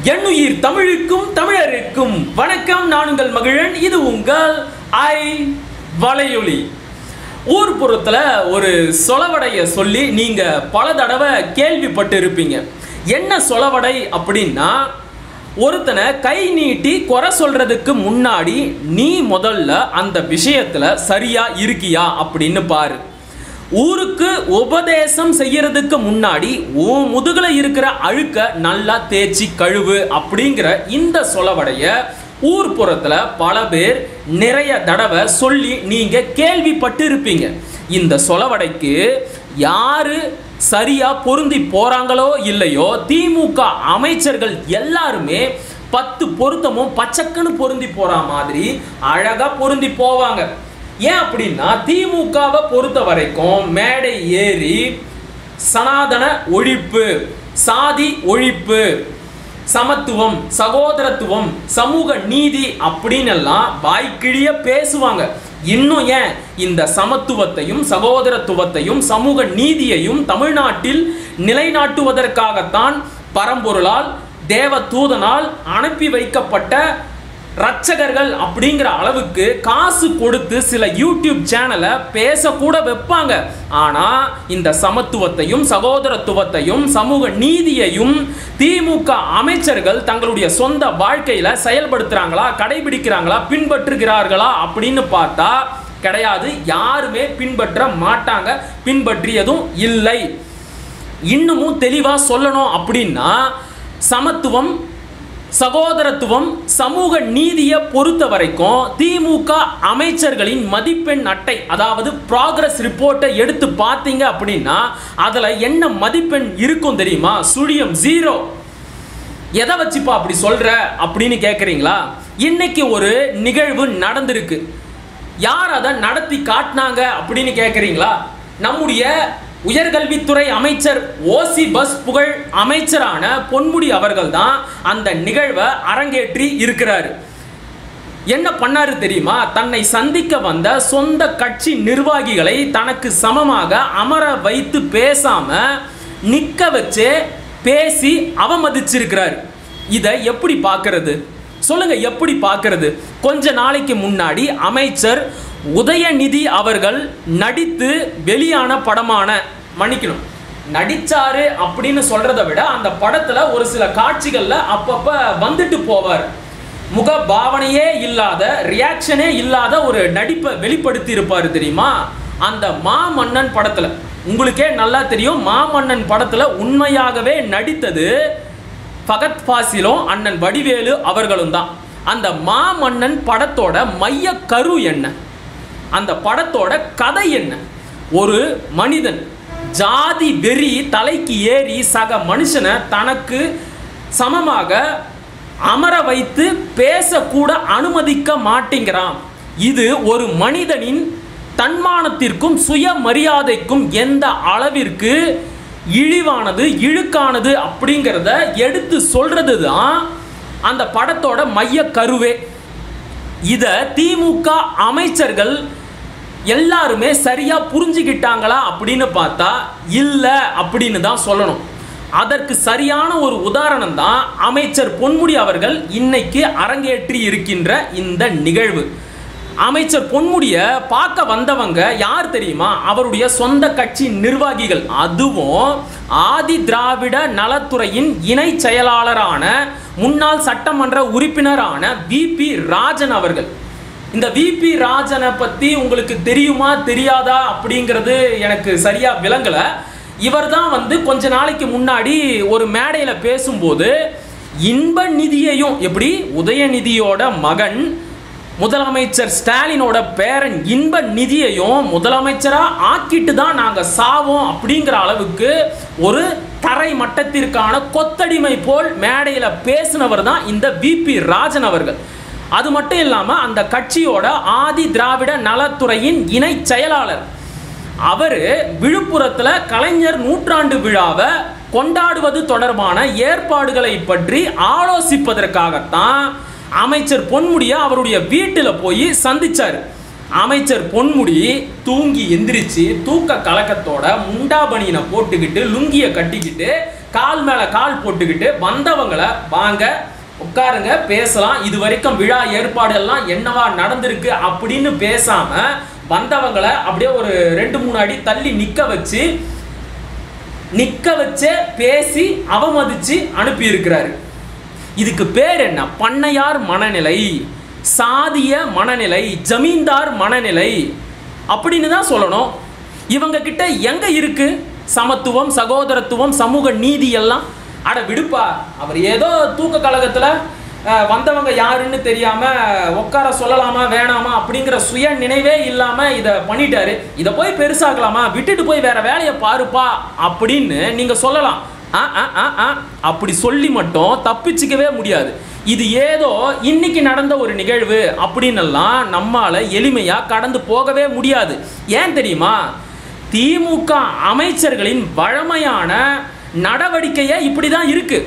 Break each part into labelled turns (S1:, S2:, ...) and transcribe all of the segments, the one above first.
S1: என்னுயிர் தமிழுக்கும் தமிழருக்கும் வணக்கம். நான் உங்கள் மகிழன். இது உங்கள் வளையொலி. ஊர்புறத்தில் ஒரு சொலவடையை சொல்லி நீங்க பல தடவை கேள்விப்பட்டு இருப்பீங்க. என்ன சொலவடை அப்படின்னா, ஒருத்தனை கை நீட்டி குறை சொல்றதுக்கு முன்னாடி நீ முதல்ல அந்த விஷயத்துல சரியா இருக்கியா அப்படின்னு பாரு. ஊருக்கு உபதேசம் செய்யறதுக்கு முன்னாடி உன் முதுகுல இருக்கிற அழுக்க நல்லா தேய்ச்சி கழுவு அப்படிங்கிற இந்த சொலவடைய ஊர்புறத்துல பல பேர் நிறைய தடவை சொல்லி நீங்க கேள்விப்பட்டு இருப்பீங்க. இந்த சொலவடைக்கு யாரு சரியா பொருந்தி போறாங்களோ இல்லையோ, திமுக அமைச்சர்கள் எல்லாருமே 10 பொருத்தமும் பச்சக்குன்னு பொருந்தி போற மாதிரி அழகா பொருந்தி போவாங்க. ஏன் அப்படின்னா, திமுகவை பொறுத்த வரைக்கும் மேடை ஏறி சனாதன ஒழிப்பு, சாதி ஒழிப்பு, சமத்துவம், சகோதரத்துவம், சமூக நீதி அப்படின்னு எல்லாம் வாய்க்கிழிய பேசுவாங்க. இன்னும் ஏன் இந்த சமத்துவத்தையும் சகோதரத்துவத்தையும் சமூக நீதியையும் தமிழ்நாட்டில் நிலைநாட்டுவதற்காகத்தான் பரம்பொருளால் தேவ தூதனால் அனுப்பி வைக்கப்பட்ட ரட்சகர்கள் அப்படிங்கிற அளவுக்கு காசு கொடுத்து சில யூடியூப் சேனலை பேசக்கூட வைப்பாங்க. ஆனா இந்த சமத்துவத்தையும் சகோதரத்துவத்தையும் சமூக நீதியையும் திமுக அமைச்சர்கள் தங்களுடைய சொந்த வாழ்க்கையில செயல்படுத்துறாங்களா, கடைபிடிக்கிறாங்களா, பின்பற்றுகிறார்களா அப்படின்னு பார்த்தா கிடையாது. யாருமே பின்பற்ற மாட்டாங்க, பின்பற்றியதும் இல்லை. இன்னமும் தெளிவா சொல்லணும் அப்படின்னா, சமத்துவம் சகோதரத்துவம் சமூக நீதியை பொறுத்த வரைக்கும் திமுக அமைச்சர்களின் மதிப்பெண் அட்டை, அதாவது ப்ராக்ரஸ் ரிப்போர்ட்டை எடுத்து பார்த்தீங்க அப்படின்னா அதுல என்ன மதிப்பெண் இருக்கும் தெரியுமா? 0. எதை வச்சுப்பா அப்படி சொல்ற அப்படின்னு கேட்குறீங்களா? இன்னைக்கு ஒரு நிகழ்வு நடந்திருக்கு. யார் அதை நடத்தி காட்டினாங்க அப்படின்னு கேட்குறீங்களா? நம்முடைய உயர்கல்வித்துறை அமைச்சர், ஓசி பஸ் புகழ் அமைச்சரான பொன்முடி அவர்கள் தான் அந்த நிகழ்வை அரங்கேற்றி இருக்கிறார். என்ன பண்ணாரு தெரியுமா? தன்னை சந்திக்க வந்த சொந்த கட்சி நிர்வாகிகளை தனக்கு சமமாக அமர வைத்து பேசாம நிக்க வச்சு பேசி அவமதிச்சிருக்கிறார். இதை எப்படி பார்க்கிறது சொல்லுங்க? எப்படி பார்க்கிறது? கொஞ்ச நாளைக்கு முன்னாடி அமைச்சர் உதயநிதி அவர்கள் நடித்து வெளியான படமான, மன்னிக்கணும், நடிச்சாரு அப்படின்னு சொல்றதை விட அந்த படத்துல ஒரு சில காட்சிகள்ல அப்பப்ப வந்துட்டு போவார். முக பாவனையே இல்லாத, ரியாக்ஷனே இல்லாத ஒரு நடிப்பை வெளிப்படுத்தி இருப்பாரு தெரியுமா? அந்த மாமன்னன் படத்துல உங்களுக்கே நல்லா தெரியும். மாமன்னன் படத்துல உண்மையாகவே நடித்தது ஃபகத் ஃபாசிலும் அண்ணன் வடிவேலு அவர்களும் தான். அந்த மாமன்னன் படத்தோட மைய கரு என்ன? அந்த படத்தோட கதை என்ன? ஒரு மனிதன் ஜாதி வெறி தலைக்கு ஏறி சக மனுஷனை தனக்கு சமமாக அமர வைத்து பேசக்கூட அனுமதிக்க மாட்டேங்கிறான். இது ஒரு மனிதனின் தன்மானத்திற்கும் சுயமரியாதைக்கும் எந்த அளவிற்கு இழிவானது, இழுக்கானது அப்படிங்கிறத எடுத்து சொல்றது தான் அந்த படத்தோட மைய கருவே. இத திமுக அமைச்சர்கள் எல்லாருமே சரியா புரிஞ்சுக்கிட்டாங்களா அப்படின்னு பார்த்தா இல்ல அப்படின்னு தான் சொல்லணும். அதற்கு சரியான ஒரு உதாரணம் தான் அமைச்சர் பொன்முடி அவர்கள் இன்னைக்கு அரங்கேற்றி இருக்கின்ற இந்த நிகழ்வு. அமைச்சர் பொன்முடிய பார்க்க வந்தவங்க யார் தெரியுமா? அவருடைய சொந்த கட்சி நிர்வாகிகள். அதுவும் ஆதி திராவிட நலத்துறையின் இணை செயலாளரான முன்னாள் சட்டமன்ற உறுப்பினரான VP ராஜன் அவர்கள். இந்த VP ராஜனை பத்தி உங்களுக்கு தெரியுமா தெரியாதா அப்படிங்கிறது எனக்கு சரியா விளங்கல. இவர் தான் கொஞ்ச நாளைக்கு முன்னாடி ஒரு மேடையில பேசும்போது இன்ப நிதியையும், எப்படி உதயநிதியோட மகன் முதலமைச்சர் ஸ்டாலினோட பேரன் இன்ப நிதியையும் முதலமைச்சரா ஆக்கிட்டு தான் நாங்க சாவோம் அப்படிங்கிற அளவுக்கு ஒரு தரை மட்டத்திற்கான கொத்தடிமை போல் மேடையில பேசினவர் தான் இந்த VP ராஜன் அவர்கள். அது மட்டும் இல்லாம அந்த கட்சியோட ஆதி திராவிட நலத்துறையின் இணை செயலாளர். அவரு விழுப்புரத்துல கலைஞர் நூற்றாண்டு விழாவை கொண்டாடுவது தொடர்பான ஏற்பாடுகளை பற்றி ஆலோசிப்பதற்காகத்தான் அமைச்சர் பொன்முடியை அவருடைய வீட்டில் போய் சந்திச்சார். அமைச்சர் பொன்முடி தூங்கி எந்திரிச்சு தூக்க கலக்கத்தோட முண்டாபனியனை போட்டுக்கிட்டு லுங்கியை கட்டிக்கிட்டு கால் மேல கால் போட்டுக்கிட்டு வந்தவங்களை வாங்க உட்காருங்க பேசலாம், இது வரைக்கும் விழா ஏற்பாடு எல்லாம் என்னவா நடந்திருக்கு அப்படின்னு பேசாம வந்தவங்களை அப்படியே ஒரு 2-3 அடி தள்ளி நிக்க வச்சே பேசி அவமதிச்சு அனுப்பி இருக்கிறாரு. இதுக்கு பேர் என்ன? பண்ணையார் மனநிலை, சாதிய மனநிலை, ஜமீன்தார் மனநிலை அப்படின்னு தான் சொல்லணும். இவங்க கிட்ட எங்க இருக்கு சமத்துவம், சகோதரத்துவம், சமூக நீதி எல்லாம்? அட விடுப்பா, அவர் ஏதோ தூக்க கழகத்துல வந்தவங்க யாருன்னு தெரியாம உட்கார சொல்லலாமா வேணாமா அப்படிங்கிற சுய நினைவே இல்லாம இதை பண்ணிட்டாரு. இதை போய் பெருசாக்கலாமா, விட்டுட்டு போய் வேற வேலையை பாருப்பா அப்படின்னு நீங்க சொல்லலாம். அப்படி சொல்லி மட்டும் தப்பிச்சுக்கவே முடியாது. இது ஏதோ இன்னைக்கு நடந்த ஒரு நிகழ்வு அப்படின்னெல்லாம் நம்மால எளிமையா கடந்து போகவே முடியாது. ஏன் தெரியுமா? திமுக அமைச்சர்களின் வழமையான நடவடிக்கையே இப்படிதான் இருக்கு.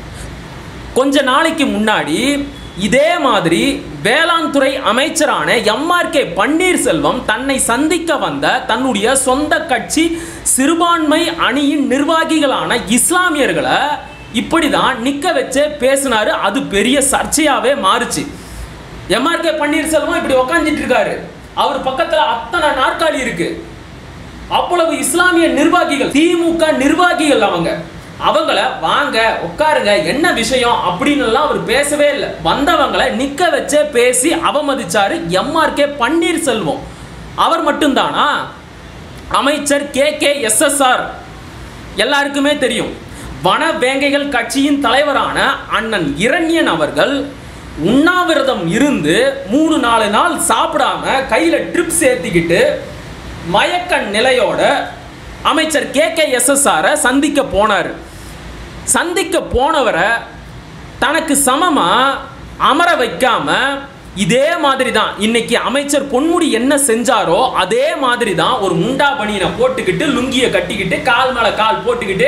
S1: கொஞ்ச நாளைக்கு முன்னாடி இதே மாதிரி வேளாண் துறை அமைச்சரான எம்.ஆர்.கே. பன்னீர்செல்வம் தன்னை சந்திக்க வந்த தன்னுடைய சொந்த கட்சி சிறுபான்மை அணியின் நிர்வாகிகளான இஸ்லாமியர்களை இப்படிதான் நிக்க வச்சு பேசினாரு. அது பெரிய சர்ச்சையாவே மாறுச்சு. எம்.ஆர்.கே. பன்னீர்செல்வம் இப்படி உக்காந்துட்டு இருக்காரு, அவர் பக்கத்துல அத்தனை நாற்காலி இருக்கு, அவ்வளவு இஸ்லாமிய நிர்வாகிகள், திமுக நிர்வாகிகள், அவங்கள வாங்க உட்காருங்க என்ன விஷயம் அப்படின்னு எல்லாம் அவர் பேசவே இல்லை. வந்தவங்களை நிக்க வச்சே பேசி அவமதிச்சாரு எம்.ஆர்.கே. பன்னீர்செல்வம். அவர் மட்டும்தானா? அமைச்சர் KKSSR எல்லாருக்குமே தெரியும். வன வேங்கைகள் கட்சியின் தலைவரான அண்ணன் இரண்யன் அவர்கள் உண்ணாவிரதம் இருந்து 3-4 நாள் சாப்பிடாம கையில ட்ரிப்ஸ் ஏத்திக்கிட்டு மயக்க நிலையோட அமைச்சர் KKSSR சந்திக்க போனார். சந்திக்க போனவரை தனக்கு சமமா அமர வைக்காம இதே மாதிரி தான் இன்னைக்கு அமைச்சர் பொன்முடி என்ன செஞ்சாரோ அதே மாதிரி தான் ஒரு முண்டா பனியனை போட்டுக்கிட்டு லுங்கியை கட்டிக்கிட்டு கால் மேல கால் போட்டுக்கிட்டு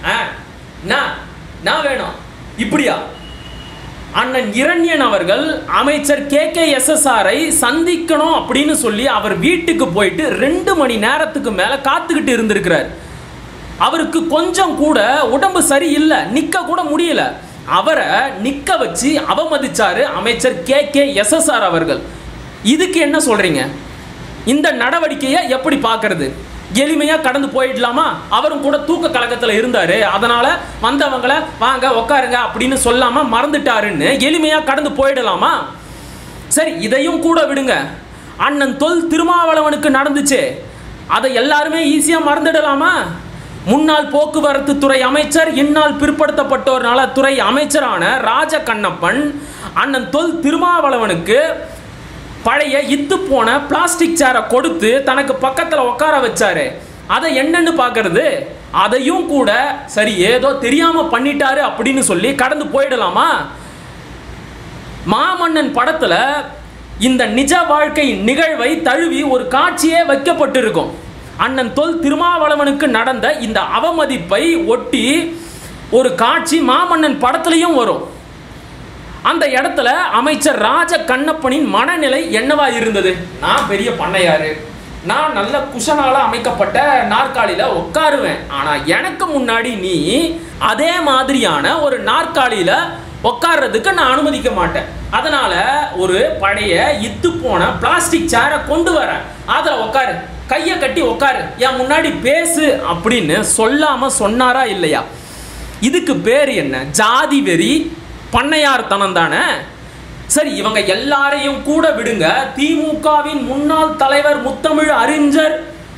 S1: நான் வேணும் இப்படியா? அண்ணன் இரண்யன் அவர்கள் அமைச்சர் KKSSR சந்திக்கணும் அப்படின்னு சொல்லி அவர் வீட்டுக்கு போயிட்டு 2 மணி நேரத்துக்கு மேல காத்துக்கிட்டு இருந்திருக்கிறார். அவருக்கு கொஞ்சம் கூட உடம்பு சரியில்லை, நிக்க கூட முடியல. அவரை நிக்க வச்சு அவமதிச்சாரு அமைச்சர் KKSSR அவர்கள். இதுக்கு என்ன சொல்றீங்க? இந்த நடவடிக்கையை எப்படி பார்க்கறது? எளிமையா கடந்து போயிடலாமா? அவரும் கூட தூக்க கலக்கத்துல இருந்தாரு, அதனால வந்தவங்களை வாங்க உட்காருங்க அப்படின்னு சொல்லாம மறந்துட்டாருன்னு எளிமையா கடந்து போயிடலாமா? சரி, இதையும் கூட விடுங்க. அண்ணன் தொல் திருமாவளவனுக்கு நடந்துச்சு, அதை எல்லாருமே ஈஸியா மறந்துடலாமா? முன்னாள் போக்குவரத்து துறை அமைச்சர், இந்நாள் பிற்படுத்தப்பட்டோர் நலத்துறை அமைச்சரான ராஜ கண்ணப்பன் அண்ணன் தொல் திருமாவளவனுக்கு பழைய இத்து போன பிளாஸ்டிக் சேரை கொடுத்து தனக்கு பக்கத்துல உட்கார வச்சாரு. அதை என்னன்னு பார்க்கறது? அதையும் கூட சரி ஏதோ தெரியாம பண்ணிட்டாரு அப்படின்னு சொல்லி கடந்து போயிடலாமா? மாமன்னன் படத்துல இந்த நிஜ வாழ்க்கை நிகழ்வை தழுவி ஒரு காட்சியே வைக்கப்பட்டிருக்கும். அண்ணன் தொல் திருமாவளவனுக்கு நடந்த இந்த அவமதிப்பை ஒட்டி ஒரு காட்சி மாமன்னன் படத்திலையும் வரும். அந்த இடத்துல அமைச்சர் ராஜ கண்ணப்பனின் மனநிலை என்னவா இருந்தது? நான் பெரிய பண்ணையாரு, நான் நல்ல குஷனால அமைக்கப்பட்ட நாற்காலியில உட்காருவேன், ஆனா எனக்கு முன்னாடி நீ அதே மாதிரியான ஒரு நாற்காலியில உட்கார்றதுக்கு நான் அனுமதிக்க மாட்டேன். அதனால ஒரு பழைய இத்து போன பிளாஸ்டிக் சேரை கொண்டு வரேன், அதுல உட்காரு, கையை கட்டி உட்காரு, என் முன்னாடி பேசு அப்படின்னு சொல்லாம சொன்னாரா இல்லையா? இதுக்கு பேர் என்ன? ஜாதி வெறி, பண்ணையார்த்தனம் தானே. சரி, இவங்க எல்லாரையும் கூட விடுங்க. திமுகவின் முன்னாள் தலைவர் முத்தமிழ் அறிஞர்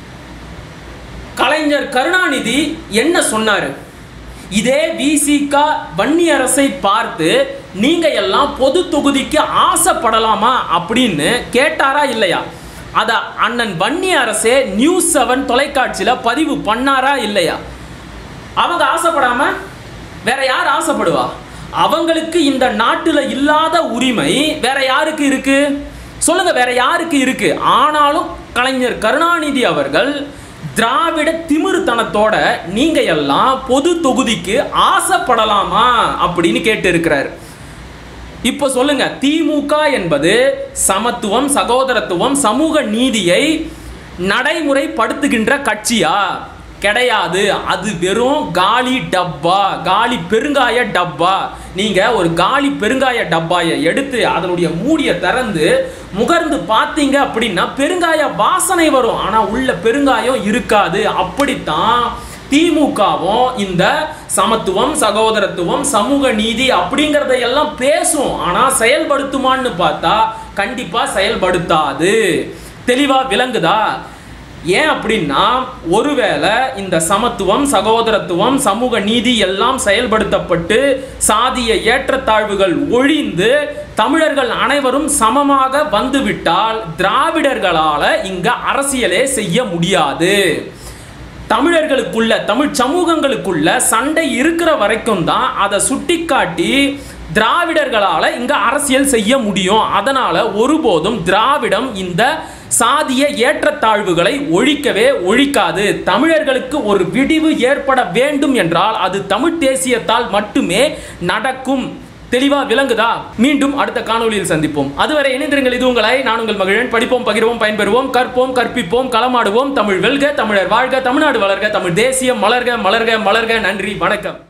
S1: கலைஞர் கருணாநிதி என்ன சொன்னாரு? இதே விசிக வன்னியரசை பார்த்து நீங்க எல்லாம் பொது தொகுதிக்கு ஆசைப்படலாமா அப்படின்னு கேட்டாரா இல்லையா? அத அண்ணன் வன்னியரசே நியூஸ் 7 தொலைக்காட்சியில பதிவு பண்ணாரா இல்லையா? அவங்க ஆசைப்படாம வேற யார் ஆசைப்படுவா? அவங்களுக்கு இந்த நாட்டுல இல்லாத உரிமை வேற யாருக்கு இருக்கு சொல்லுங்க? வேற யாருக்கு இருக்கு? ஆனாலும் கலைஞர் கருணாநிதி அவர்கள் திராவிட திமிருத்தனத்தோட நீங்க எல்லாம் பொது தொகுதிக்கு ஆசைப்படலாமா அப்படின்னு கேட்டு இருக்கிறார். இப்போ சொல்லுங்க, திமுக என்பது சமத்துவம், சகோதரத்துவம், சமூக நீதியை நடைமுறைப்படுத்துகின்ற கட்சியா? கிடையாது. அது வெறும் காலி டப்பா, காலி பெருங்காய டப்பா. நீங்க ஒரு காலி பெருங்காய டப்பாயை எடுத்து அதனுடைய மூடியை திறந்து முகர்ந்து பார்த்தீங்க அப்படின்னா பெருங்காய வாசனை வரும், ஆனா உள்ள பெருங்காயம் இருக்காது. அப்படித்தான் திமுகவும் இந்த சமத்துவம், சகோதரத்துவம், சமூக நீதி அப்படிங்கறதையெல்லாம் பேசும், ஆனா செயல்படுத்துமான்னு பார்த்தா கண்டிப்பா செயல்படுத்தாது. தெளிவா விளங்குதா? ஏன் அப்படின்னா, ஒருவேளை இந்த சமத்துவம், சகோதரத்துவம், சமூக நீதி எல்லாம் செயல்படுத்தப்பட்டு சாதிய ஏற்றத்தாழ்வுகள் ஒழிந்து தமிழர்கள் அனைவரும் சமமாக வந்துவிட்டால் திராவிடர்களால இங்க அரசியலே செய்ய முடியாது. தமிழர்களுக்குள்ள, தமிழ் சமூகங்களுக்குள்ள சண்டை இருக்கிற வரைக்கும் தான் அதை சுட்டிக்காட்டி திராவிடர்களால இங்க அரசியல் செய்ய முடியும். அதனால ஒருபோதும் திராவிடம் இந்த சாதிய ஏற்றத்தாழ்வுகளை ஒழிக்கவே ஒழிக்காது. தமிழர்களுக்கு ஒரு விடிவு ஏற்பட வேண்டும் என்றால் அது தமிழ் தேசியத்தால் மட்டுமே நடக்கும். தெளிவா விளங்குதா? மீண்டும் அடுத்த காணொலியில் சந்திப்போம். அதுவரை இணைந்திருங்கள். இது உங்களை நான் உங்கள் மகிழன். படிப்போம், பகிர்வோம், பயன்பெறுவோம், கற்போம், கற்பிப்போம், களமாடுவோம். தமிழ் வெல்க, தமிழர் வாழ்க, தமிழ்நாடு வளர்க, தமிழ் தேசியம் மலர்க, மலர்க, மலர்க. நன்றி, வணக்கம்.